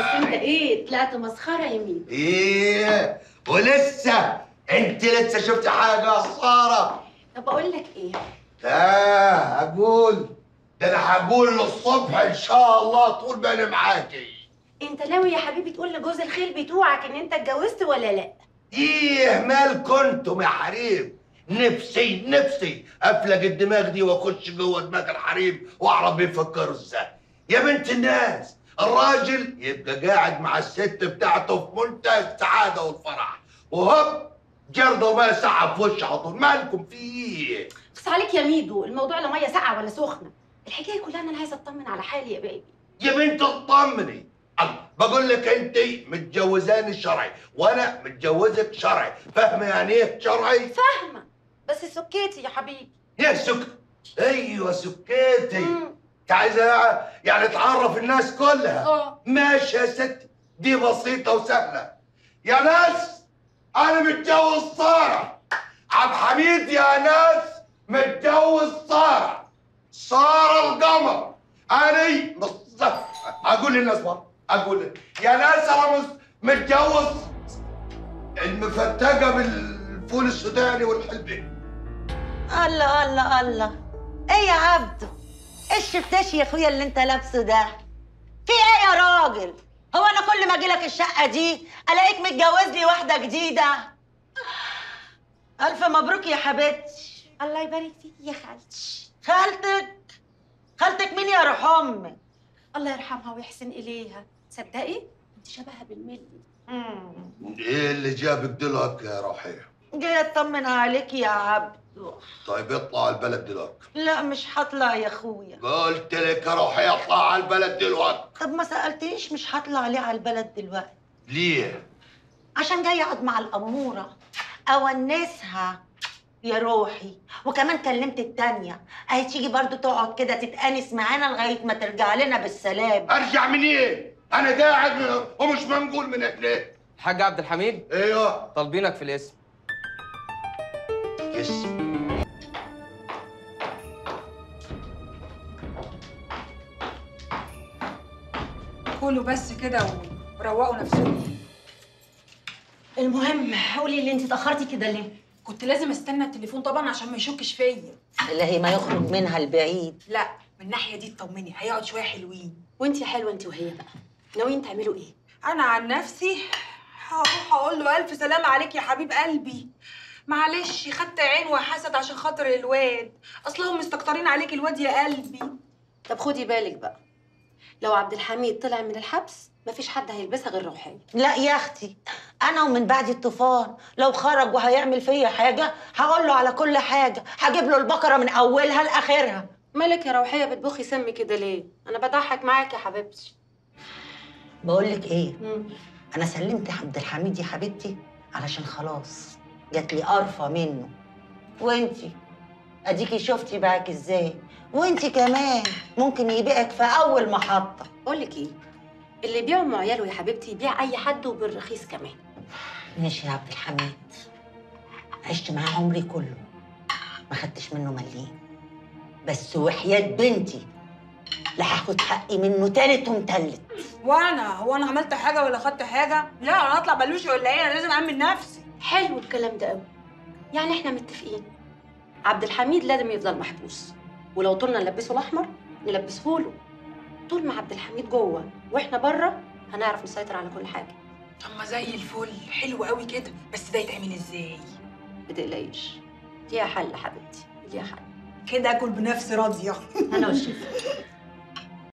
بس انت ايه طلعت مسخره يا مين؟ ايه ولسه انت لسه شفت حاجه يا ساره؟ طب اقول لك ايه؟ لا اقول، ده انا هقول للصبح ان شاء الله طول ما انا معاكي. انت ناوي يا حبيبي تقول لجوز الخيل بتوعك ان انت اتجوزت ولا لا؟ ايه مال كنتم يا حريم؟ نفسي افلق الدماغ دي واخش جوه دماغ الحريم واعرف بيفكروا ازاي. يا بنت الناس، الراجل يبقى قاعد مع الست بتاعته في منتهى السعاده والفرح، وهوب جرده ميه ساقعه في وشه على طول. مالكم في ايه؟ بس عليك يا ميدو، الموضوع لا ميه ساقعه ولا سخنه، الحكايه كلها ان انا عايزه اطمن على حالي يا بيبي. يا بنت اطمني، بقول لك انت متجوزاني شرعي وانا متجوزك شرعي، فاهمه يعني ايه شرعي؟ فاهمه، بس سكيتي يا حبيبي. يا ايوه سكيتي. انت عايزه يعني تعرف الناس كلها؟ ماشي يا ستي، دي بسيطه وسهله. يا ناس انا متجوز ساره، عبد الحميد يا ناس متجوز ساره القمر. انا اقول للناس برضه، اقول يا ناس انا متجوز المفتقه بالفول السوداني والحلبي. الله الله الله، ايه يا عبده؟ ايه الشفتاش يا اخويا اللي انت لابسه ده؟ في ايه يا راجل؟ هو انا كل ما اجيلك الشقه دي الاقيك متجوز لي واحده جديده؟ الف مبروك يا حبيبتي. الله يبارك فيك يا خالتي. خالتك مين يا روح امك؟ الله يرحمها ويحسن اليها، تصدقي انت شبهها بالملي. ايه اللي جابك دلوقتي يا روحيه؟ جاي اطمن عليك يا عبده. طيب اطلع البلد دلوقتي. لا مش هطلع يا اخويا. قلت لك يا روحيه اطلع على البلد دلوقتي. طب ما سالتنيش مش هطلع ليه على البلد دلوقتي؟ ليه؟ عشان جاي اقعد مع الاموره اونسها يا روحي، وكمان كلمت التانية اهي تيجي برضو تقعد كده تتأنس معانا لغاية ما ترجع لنا بالسلام. ارجع منين؟ إيه؟ انا قاعد ومش منقول من هنا. الحاج عبد الحميد؟ ايوه طالبينك في الاسم. اسم؟ كلوا بس كده وروقوا نفسكم. المهم قولي اللي انت اتاخرتي كده ليه؟ كنت لازم استنى التليفون طبعا عشان ما يشكش فيا. اللي ما يخرج منها البعيد. لا من الناحيه دي اطمني، هيقعد شويه حلوين. وانت حلوه انت وهي بقى، ناويين تعملوا ايه؟ انا عن نفسي هروح اقول له الف سلام عليك يا حبيب قلبي، معلش خدت عين وحسد عشان خاطر الواد، اصلهم مستكترين عليك الواد يا قلبي. طب خدي بالك بقى، لو عبد الحميد طلع من الحبس مفيش حد هيلبسها غير روحيه. لا يا اختي، انا ومن بعد الطوفان لو خرج وهيعمل فيا حاجه هقول له على كل حاجه، هجيب له البقره من اولها لاخرها. مالك يا روحيه بتبخي سم كده ليه؟ انا بضحك معاك يا حبيبتي. بقول لك ايه، انا سلمت عبد الحميد يا حبيبتي علشان خلاص جات لي قرفه منه، وانتي اديكي شفتي باعك ازاي، وانتي كمان ممكن يبيعك في اول محطه. بقول لك ايه، اللي يبيع ام عياله يا حبيبتي يبيع اي حد وبالرخيص كمان. ماشي يا عبد الحميد، عشت معاه عمري كله ما خدتش منه مليم، بس وحياة بنتي لا هاخد حقي منه تالت ومتلت. هو انا عملت حاجه ولا خدت حاجه؟ لا انا اطلع بلوشي ولا ايه؟ انا لازم اعمل نفسي. حلو الكلام ده قوي، يعني احنا متفقين عبد الحميد لازم يفضل محبوس، ولو طولنا نلبسه الاحمر نلبسه له. طول ما عبد الحميد جوه واحنا بره هنعرف نسيطر على كل حاجه. طب ما زي الفل، حلو قوي كده، بس ده يتعمل ازاي؟ ما تقلقيش، ليها حل حبيبتي، ليها حل. كده اكل بنفسي راضيه. انا والشيف.